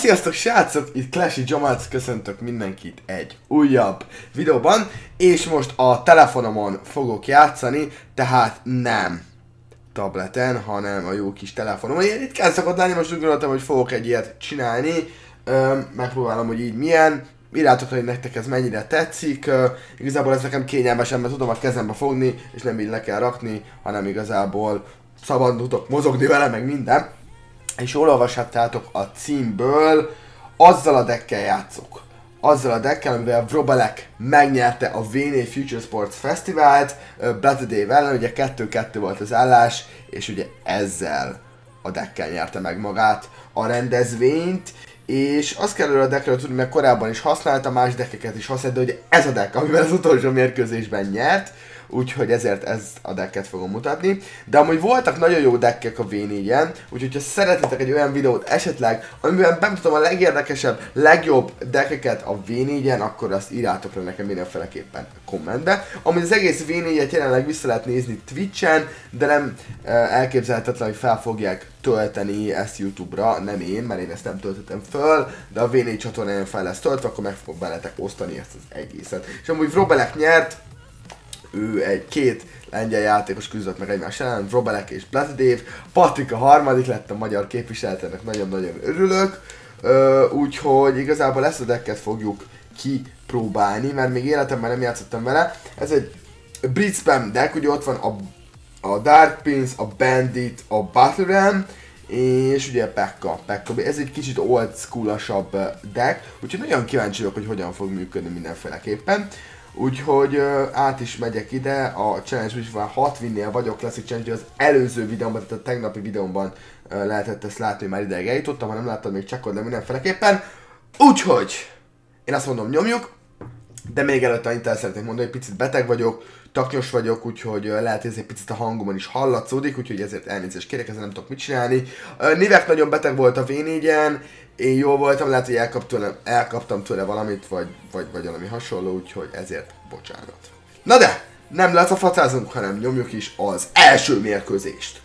Sziasztok srácok, itt Classy Jomac, köszöntök mindenkit egy újabb videóban, és most a telefonomon fogok játszani, tehát nem tableten, hanem a jó kis telefonomon. Ilyen ritkán szokott lenni, most úgy gondoltam, hogy fogok egy ilyet csinálni, megpróbálom, hogy így milyen. Írjátok, hogy nektek ez mennyire tetszik, igazából ez nekem kényelmesen, mert tudom a kezembe fogni, és nem így le kell rakni, hanem igazából szabadon tudok mozogni vele, meg minden. És jól olvashattátok a címből, azzal a deckkel játszok. Azzal a deckkel, amivel Wrobelek megnyerte a V4 Future Sports Fesztivált, Bloody ellen, ugye 2-2 volt az állás, és ugye ezzel a deckkel nyerte meg magát a rendezvényt. És azt kell a deckről tudni, mert korábban is használta, más deckeket is használt, de ugye ez a deck, amivel az utolsó mérkőzésben nyert, úgyhogy ezért ezt a decket fogom mutatni. De amúgy voltak nagyon jó deckek a V4-en, úgyhogy ha szeretnétek egy olyan videót esetleg, amiben bemutatom a legérdekesebb, legjobb deckeket a V4-en, akkor azt írjátok le nekem mindenféleképpen kommentbe. Amúgy az egész V4-et jelenleg vissza lehet nézni Twitch-en, de nem elképzelhetetlen, hogy fel fogják tölteni ezt YouTube-ra, nem én, mert én ezt nem töltöttem föl, de a V4 csatornán fel lesz töltve, akkor meg fogok veletek osztani ezt az egészet. És amúgy Wrobelek nyert, ő két lengyel játékos küzdött meg egymás ellen, Wrobelek és Bloody. Patrik a harmadik lett a magyar képviseletének, nagyon-nagyon örülök. Úgyhogy igazából ezt a decket fogjuk kipróbálni, mert még életemben nem játszottam vele. Ez egy Brit Spam deck, ugye ott van a Dark Prince, a Bandit, a Battle Ram, és ugye Pekka. Ez egy kicsit old school-asabb deck, úgyhogy nagyon kíváncsi vagyok, hogy hogyan fog működni mindenféleképpen. Úgyhogy át is megyek ide, a challenge is van 6 winnél vagyok, Classic Challenge, az előző videómban, tehát a tegnapi videómban lehetett ezt látni, már ideig eljutottam, ha nem láttad, még csekkod le mindenféleképpen. Úgyhogy én azt mondom, nyomjuk, de még előtt annyit el szeretnék mondani, hogy picit beteg vagyok, taknyos vagyok, úgyhogy lehet, hogy ez egy picit a hangomon is hallatszódik, úgyhogy ezért elnézést kérek, ezzel nem tudok mit csinálni. Nivek nagyon beteg volt a V4-en, én jól voltam, lehet, hogy elkaptam tőle valamit, vagy valami hasonló, úgyhogy ezért bocsánat. Na de, nem lecafacázunk, hanem nyomjuk is az első mérkőzést.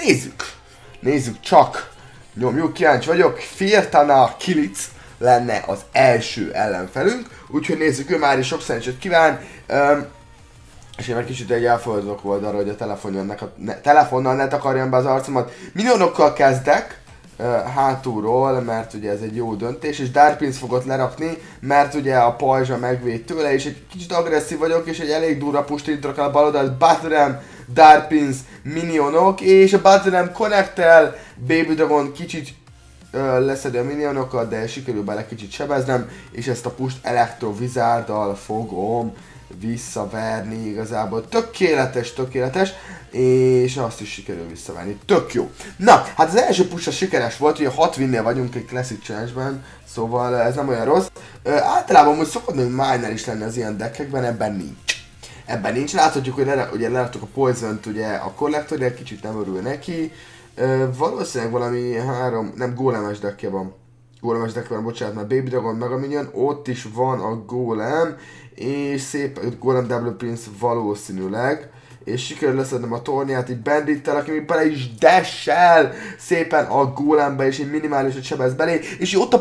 Nézzük csak. Nyomjuk, kíváncsi vagyok. Firtana Kilic lenne az első ellenfelünk, úgyhogy nézzük, ő már is sok szerencsét kíván. És én meg kicsit egy elfordulok oldalra, hogy a telefonnal ne takarjam be az arcomat. Minionokkal kezdek hátulról, mert ugye ez egy jó döntés, és Dark Prince fogott lerakni, mert ugye a pajzsa megvéd tőle, és egy kicsit agresszív vagyok, és egy elég durva pustintok el a bal oldalt, Battle Ram, Dark Prince, minionok, és a Battle Ram connect-tel, Baby Dragon kicsit leszedi a minionokat, de sikerül bele kicsit sebeznem, és ezt a pust Electro Wizarddal fogom visszaverni igazából. Tökéletes, és azt is sikerül visszaverni. Tök jó. Na, hát az első push sikeres volt, ugye 6 winnél vagyunk egy Classic Challenge-ben, szóval ez nem olyan rossz. Általában most szokott még minor is lenni az ilyen deckekben, ebben nincs. Láthatjuk, hogy ugye leraktuk a Poison-t ugye a kollektorra, egy kicsit nem örül neki. Valószínűleg valami gólemes deckje van. Bocsánat, mert Baby Dragon meg a Minion, ott is van a Golem, és szép Golem Double Prince valószínűleg, és sikerül leszednem a torniát egy Bandittel, aki még bele is dash-el szépen a Golembe, és egy minimálisat sebez belé, és ott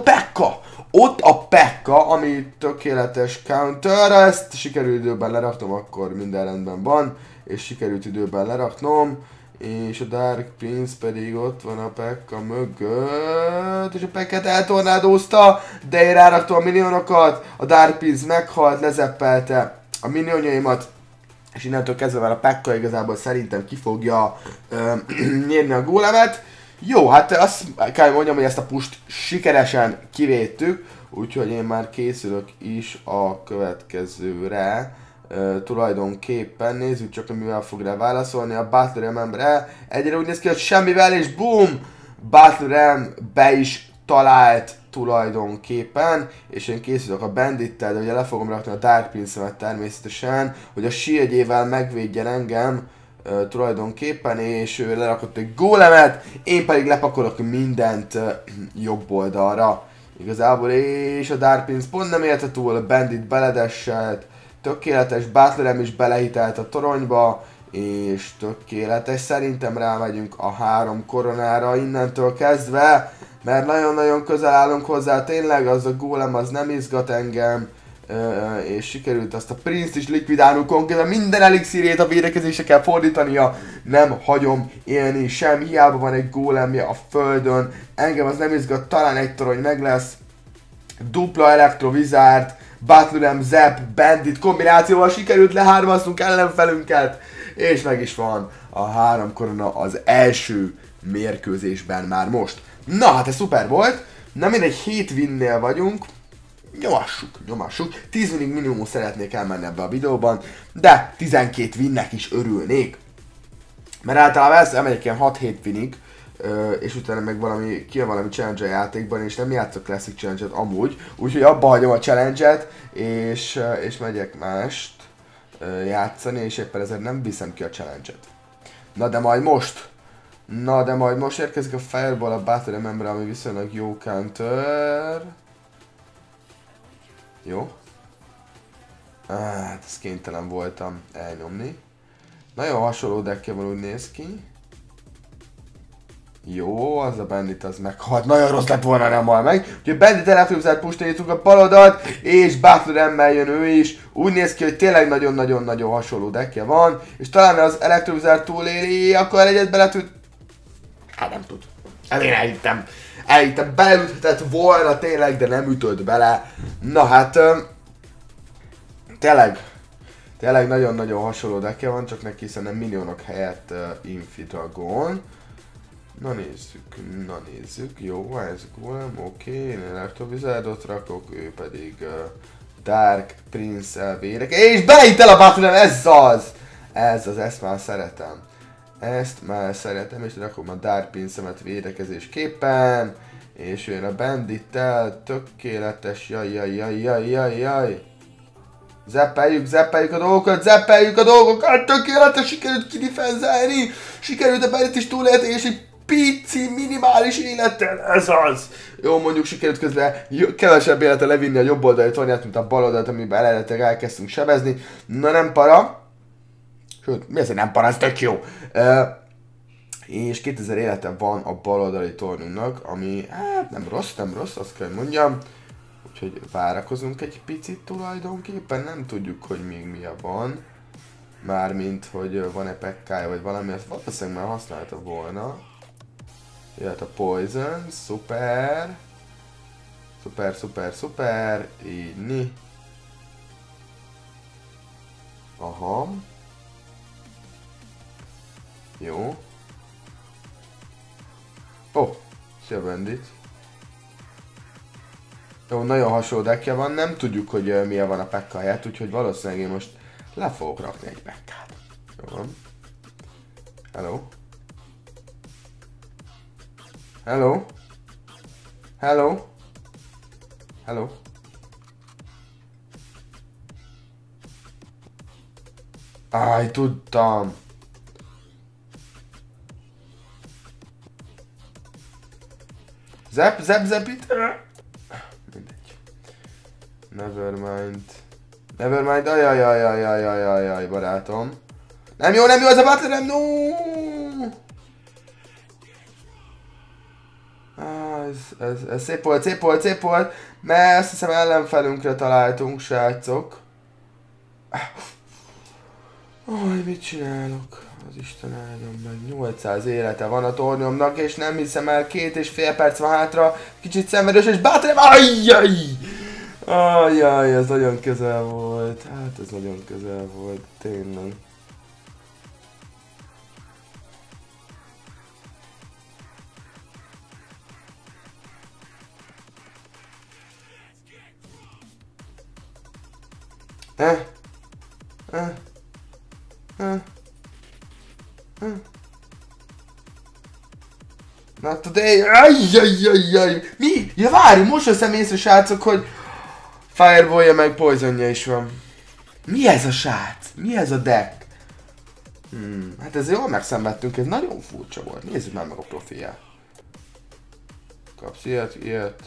a Pekka, ami tökéletes counter, ezt sikerült időben leraknom, akkor minden rendben van, és sikerült időben leraknom. És a Dark Prince pedig ott van a Pekka mögött, és a Pekkát eltornádózta, de én ráraktam a minionokat, a Dark Prince meghalt, lezeppelte a minionjaimat, és innentől kezdve a Pekka igazából szerintem ki fogja nyerni a gólemet. Jó, hát azt kell mondjam, hogy ezt a pust sikeresen kivédtük, úgyhogy én már készülök is a következőre. Tulajdonképpen nézzük csak, hogy mivel fog rá válaszolni a Battle Ram-re. Egyre úgy néz ki, hogy semmivel, és boom! Battle Ram be is talált tulajdonképpen, és én készülök a Bandittel, de ugye le fogom rakni a Dark Prince-emet természetesen, hogy a shieldjével megvédjen engem tulajdonképpen, és ő lerakott egy gólemet, én pedig lepakolok mindent jobb oldalra. Igazából, és a Dark Prince pont nem érte túl, a Bandit beledesselt, tökéletes, Battle Ram is belehitelt a toronyba, És tökéletes, szerintem rámegyünk a 3 koronára innentől kezdve, mert nagyon-nagyon közel állunk hozzá, tényleg az a gólem az nem izgat engem, és sikerült azt a Prince-t is likvidálnunk, konkrétan minden elixírét a védekezésre kell fordítania, nem hagyom élni sem, hiába van egy gólemje a földön, engem az nem izgat, talán egy torony meg lesz, dupla elektrovizárd, Battlem, Zap, Bandit kombinációval sikerült lehármaznunk ellenfelünket, és meg is van a 3 korona az első mérkőzésben már most. Na hát ez szuper volt, na mindegy 7 winnél vagyunk, nyomassuk, 10 winnig minimum szeretnék elmenni ebbe a videóban, de 12 winnek is örülnék. Mert általában ezt elmegyek ilyen 6-7 winnig, és utána meg valami challenge játékban, és nem játszok Classic Challenge-et amúgy, úgyhogy abba hagyom a challenge-et, és megyek mást játszani, és éppen ezért nem viszem ki a challenge-et. Na de majd most érkezik a Fireball a Battle Remember, ami viszonylag jó counter. Jó. Hát ezt kénytelen voltam elnyomni. Nagyon hasonló deckje van, úgy néz ki. Jó, az a Bandit az meghalt. Nagyon rossz lett volna, nem hal meg. Úgyhogy Bandit elektrovizát pusholjuk a bal oldalt, és Battle jön ő is. Úgy néz ki, hogy tényleg nagyon-nagyon hasonló deckje van. És talán az elektrovizár túléli, akkor egyet beletűnt. Hát nem tud. Én elhittem, beleüthetett volna tényleg, de nem ütött bele. Na hát, tényleg nagyon-nagyon hasonló deckje van, csak neki szerintem minionok helyett Infi Dragon. Na nézzük, jó, ez golem, oké, én elektrovizárdot rakok, ő pedig Dark Prince-el védek, és beleít el a Battle, ezt már szeretem. És rakom a Dark Prince-emet védekezésképpen, és jön a Bandittel, tökéletes, jaj. Zeppeljük a dolgokat, tökéletes, sikerült kidifenzelni, sikerült a Bandit is túlélni, és egy pici, minimális élettel, ez az! Jó, mondjuk sikerült közben kevesebb élettel levinni a jobb oldali tornyát, mint a bal oldalt, amiben eredetileg elkezdtünk sebezni. Na nem para. Sőt, mi az, hogy nem para, ez tök jó. És 2000 élete van a bal oldali tornyunknak, ami hát nem rossz, azt kell mondjam. Úgyhogy várakozunk egy picit tulajdonképpen, nem tudjuk, hogy még mi van. Mármint, hogy van-e pekkája vagy valami, ezt valószínűleg már használta volna. Jöhet a Poison, szuper. Szuper, így. Aha. Jó. Szia Bandit. Jó, nagyon hasonló deckje van, nem tudjuk, hogy milyen van a pekka helyett, úgyhogy valószínűleg én most le fogok rakni egy pekkát. Jó van. Hello. Áj, tudtam. Zap it. Mindegy. Nevermind, ajajajajajajajajaj, barátom. Nem jó ez a Battle, no! Ez szép volt, mert azt hiszem ellenfelünkre találtunk, srácok. Mit csinálok? Az Isten áldjon meg, 800 élete van a tornyomnak, és nem hiszem el, 2,5 perc van hátra, kicsit szenvedős, és Battle, ajjaj, ez nagyon közel volt, hát ez nagyon közel volt, tényleg. Not today. Ajjajjajjaj. Mi? Ja várj, most veszem észre, srácok, hogy Fireball-ja meg Poisonja is van. Mi ez a srác? Mi ez a deck? Hát ezzel jól megszenvedtünk, ez nagyon furcsa volt. Nézzük már meg a profilját. Kapsz ilyet.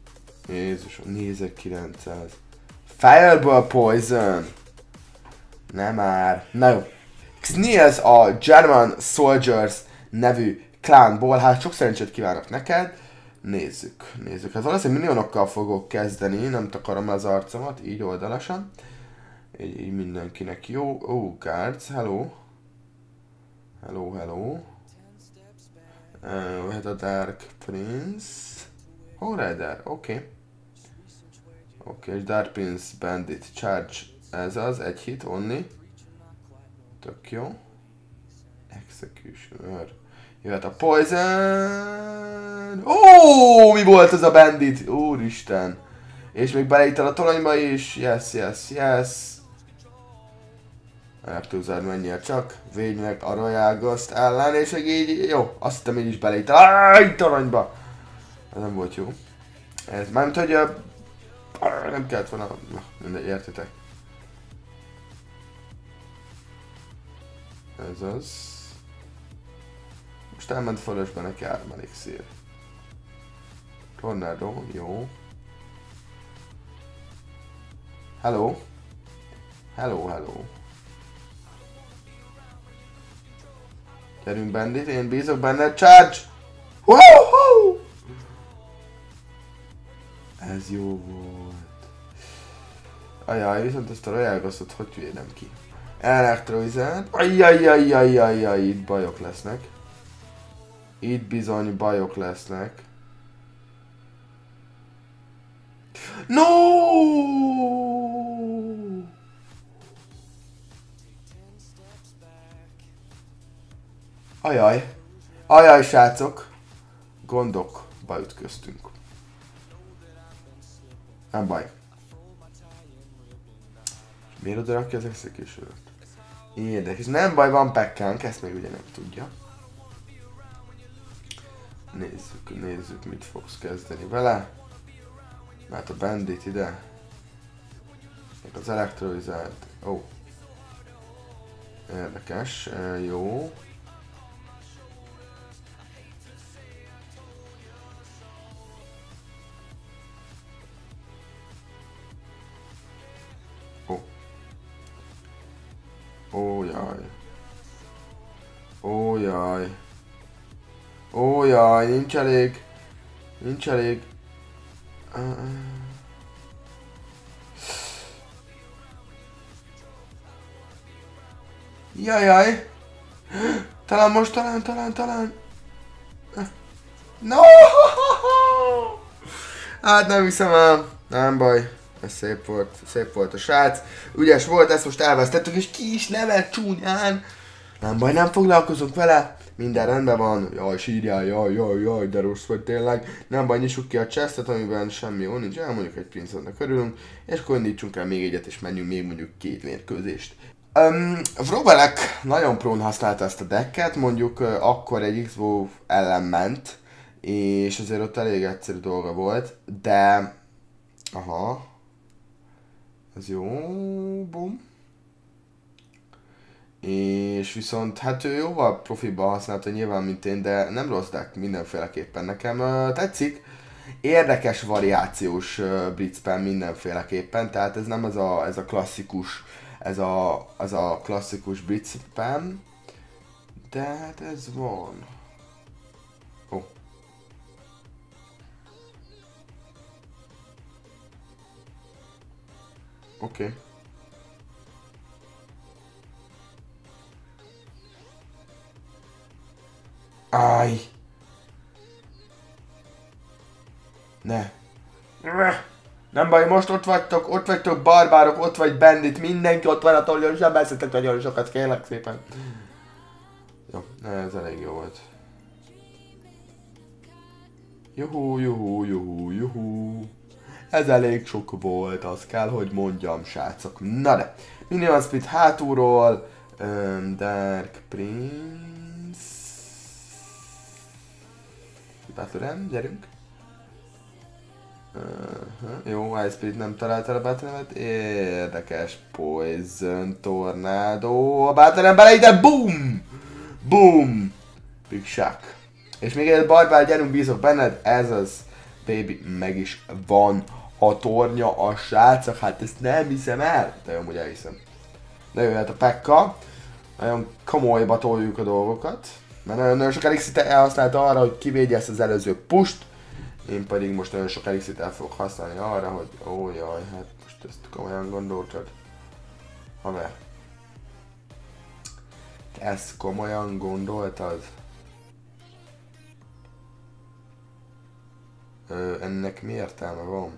Jézusom, 4900. Fireball Poison. Nem már. Na jó. Xniels a German Soldiers nevű klánból, hát sok szerencsét kívánok neked. Nézzük, nézzük. Hát valószínűleg minionokkal fogok kezdeni, nem takarom az arcomat, így oldalasan. Így mindenkinek jó. Oh, cards, hello. Hello, hello. Hát a Dark Prince. Oh, Rider, oké. Oké, és Dark Prince Bandit Charge, ez az, egy hit, only. Tök jó. Executioner. Jöhet a Poison. Ó, mi volt ez a bandit? Úristen. És még beleítel a toronyba is. Yes, yes, yes. Eltúzad menjél csak. Védj meg a Royal Ghost ellen, és még így, jó, azt hittem így is beleítel. Áj, toronyba. Ez nem volt jó. Ez mármint, hogy nem kellett volna, na, mindegy, értitek. Ez az. Most elment fölösbe neki 3 elixír. Tornado, jó. Hello. Hello, hello. Gyerünk Bandit, én bízok benned, charge! Woohoo! Ez jó volt. Ajaj, viszont ezt a Royal Ghostot hogy védem ki? Elektroizát. Ajjajjajjajjajjaj, itt bajok lesznek. Itt bizony bajok lesznek. No! Ajaj. Ajaj, srácok. Gondokba ütköztünk. Nem baj. Miért oda rakja az executioner-t? Érdekes. Nem baj, van pekkánk, ezt még ugye nem tudja. Nézzük, nézzük, mit fogsz kezdeni vele. Mert a bandit ide. Meg az elektroizált. Ó. Oh. Érdekes, jó. Ó jaj. Ó jaj. Ó jaj, nincs elég. Nincs elég. Jajjaj. Talán most, talán. No! Hát nem hiszem el. Nem baj. Ez szép volt a srác. Ügyes volt, ezt most elvesztettük, és ki is levett csúnyán. Nem baj, nem foglalkozunk vele. Minden rendben van. Jaj, sírjál, jaj, de rossz vagy tényleg. Nem baj, nyissuk ki a chestet, amiben semmi jó nincs. Elmondjuk egy Prince-nek örülünk. És akkor indítsunk el még egyet, és menjünk még mondjuk 2 mérkőzést. Vrovelek nagyon prón használta ezt a decket, mondjuk akkor egy X-WoW ellen ment. És azért ott elég egyszerű dolga volt, de... Aha. Ez jó, bum. És viszont hát ő jóval profiba használta nyilván, mint én, de nem rossz deck mindenféleképpen. Nekem tetszik. Érdekes variációs blitzben mindenféleképpen, tehát ez nem ez a klasszikus, ez a klasszikus blitzben, de hát ez van. Oh. Oké. Okay. Áj! Ne! Nem baj, most ott vagytok barbárok, ott vagy bandit, mindenki ott van a toljon, sebezzetek nagyon sokat, kérlek szépen. Jó, ez elég jó volt. Juhú. Ez elég sok volt, azt kell, hogy mondjam, srácok. Na de, Minion Speed hátulról, Dark Prince... Battle gyerünk. Jó, Ice Spirit nem találta a Battle-nemet. Érdekes. Poison Tornado. A Battle-nem bele ide, boom! Boom! Big shock. És még egy barbár, gyerünk, bízok benned, ez az. Baby, meg is van a tornya a srácok, hát ezt nem hiszem el. De jó, hogy elhiszem. De jöhet a Pekka. Nagyon komolyba toljuk a dolgokat. Mert nagyon sok elixit elhasználta arra, hogy kivédje ezt az előző pust. Én pedig most nagyon sok elixit el fogok használni arra, hogy ó jaj, hát most ezt komolyan gondoltad. Haver. Te ezt komolyan gondoltad? Ennek mi értelme van?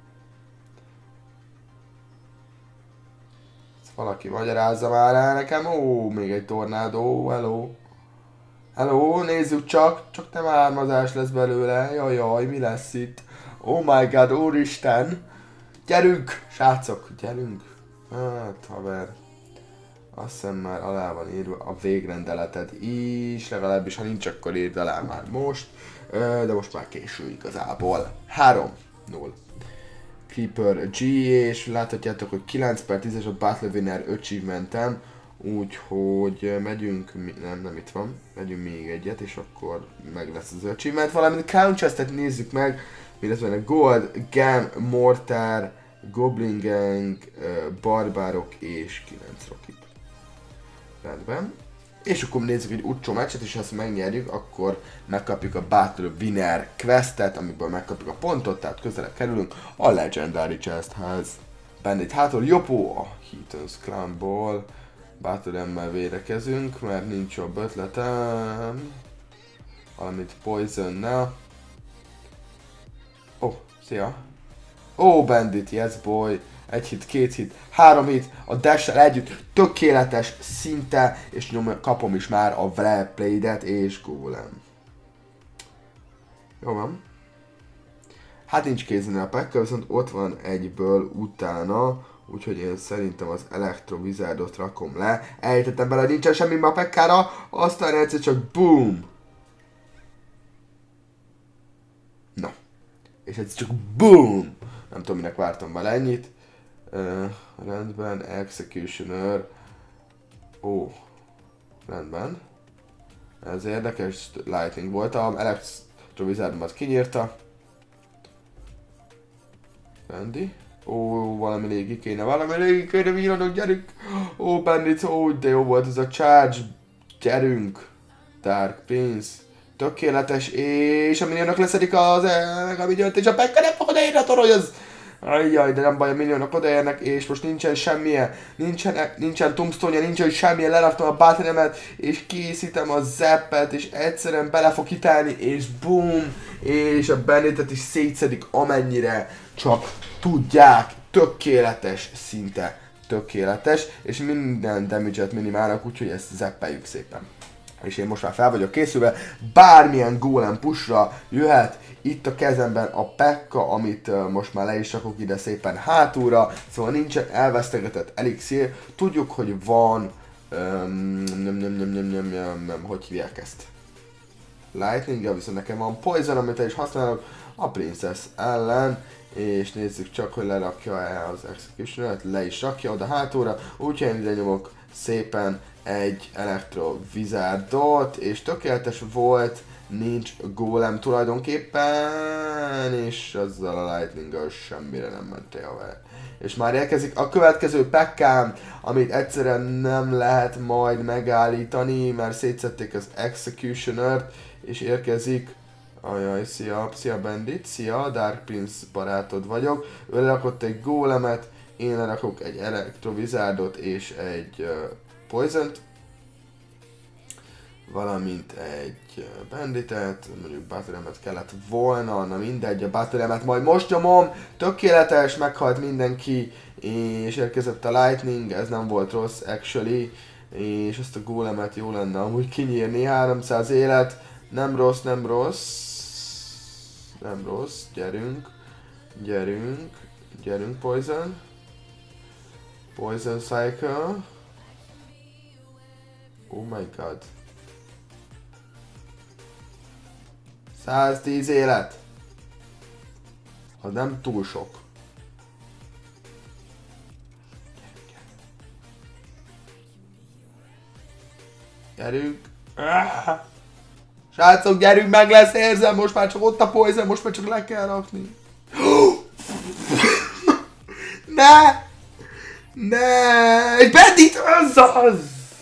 Ezt valaki magyarázza már el nekem. Ó, még egy tornádó, hello. Hello, nézzük csak nem ármazás lesz belőle. Jajjaj, mi lesz itt? Oh my god, úristen! Gyerünk, srácok, gyerünk! Hát, haver. Azt hiszem már alá van írva a végrendeleted is, legalábbis ha nincs, akkor írd alá már most. De most már késő igazából. 3-0. Creeper G, és láthatjátok, hogy 9/10-es a Battle Winner achievementem. Úgyhogy megyünk, nem itt van, megyünk még egyet, és akkor meg lesz az achievement. Valamint Crown Chestet nézzük meg, illetve a Gold, Gem, Mortar, Goblin Gang, Barbárok és 9 Rocket. Rendben. És akkor nézzük egy utcsó meccset, és ha ezt megnyerjük, akkor megkapjuk a Battle Winner questet, amiből megkapjuk a pontot, tehát közelebb kerülünk a Legendary Chesthez. Bandit hátul Jopó a Heaton's Clanból. Battle M-mel védekezünk, mert nincs jobb ötletem. Valamit Poison-nel. Ó, szia! Ó, Bandit, yes boy! 1 hit, 2 hit, 3 hit, a dash-sel együtt tökéletes szinte, és kapom is már a Wrathblade-et és Golem. Jó van. Hát nincs kézen a Pekka, viszont ott van egyből utána, úgyhogy én szerintem az Electro Wizardot rakom le. Elejtettem bele, nincsen semmi a Pekkára, aztán egyszer csak BOOM! Na. És egyszer csak BOOM! Nem tudom, minek vártam vele ennyit. Rendben, Executioner. Ó, rendben. Ez érdekes, Lightning volt. A Electro Wizardomat kinyírta. Rendi. Ó, valami légi kéne, villanok, gyerünk! Ó, Bandit, ó, de jó volt ez a charge. Gyerünk! Dark Prince. Tökéletes, és a minionok leszedik az Megamigyönt, és a Pekka nem fog odaérni a toronyhoz! Ajjaj, de nem baj, a minionok odaérnek, és most nincsen semmilyen, nincsen tombstone-ja, nincsen semmilyen, leraktam a battery-emet, és készítem a zappet, és egyszerűen bele fog hitelni, és boom, és a Banditet is szétszedik, amennyire csak tudják. Tökéletes, szinte tökéletes, és minden damage-et minimálnak, úgyhogy ezt zappeljük szépen. És én most már fel vagyok készülve, bármilyen golem pushra jöhet, itt a kezemben a Pekka, amit most már le is rakok ide szépen hátulra, szóval nincsen elvesztegetett elixir, tudjuk, hogy van, hogy hívják ezt? Lightning, viszont nekem van Poison, amit el is használok a Princess ellen, és nézzük csak, hogy lerakja-e az Executioner-et, le is rakja oda hátulra, úgyhogy én ide nyomok szépen egy Electro Wizardot, és tökéletes volt, nincs golem tulajdonképpen, és azzal a Lightning-gal semmire nem mentél haver. És már érkezik a következő Pekkám, amit egyszerűen nem lehet majd megállítani, mert szétszették az Executioner-t, és érkezik. Ajaj, szia Bandit, szia, Dark Prince barátod vagyok. Ő lerakott egy gólemet, én lerakok egy Electro Wizardot és egy Poison-t, valamint egy Banditet, mondjuk Battle-emet kellett volna, na mindegy, a Battle-emet majd most nyomom, tökéletes, meghalt mindenki, és érkezett a Lightning, ez nem volt rossz actually, és ezt a gólemet jó lenne amúgy kinyírni, 300 élet, nem rossz, gyerünk Poison Cycle. Oh my god. 110 élet. Az nem túl sok. Gyerünk. Srácok, gyerünk, meg lesz, érzem, most már csak ott a Poison, most már csak le kell rakni. Ne! Ne, egy bandit, az!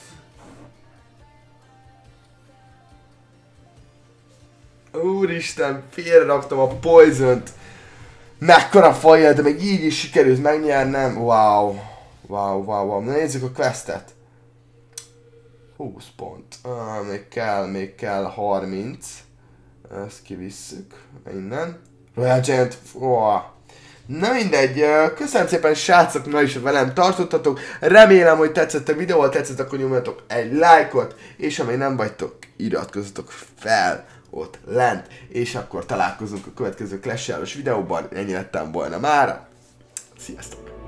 Úristen, félreraktam a poisont. Mekkora fajjal, de még így is sikerült megnyernem. Wow. Wow. Na nézzük a questet. 20 pont. Még kell 30. Ezt kivisszük innen. Royal Giant. Na mindegy, köszönöm szépen srácok, ma is velem tartottatok. Remélem, hogy tetszett a videó, ha tetszett, akkor nyomjatok egy lájkot, és amíg nem vagytok, iratkozzatok fel ott lent, és akkor találkozunk a következő Clash Royale videóban. Ennyi lettem volna mára. Sziasztok!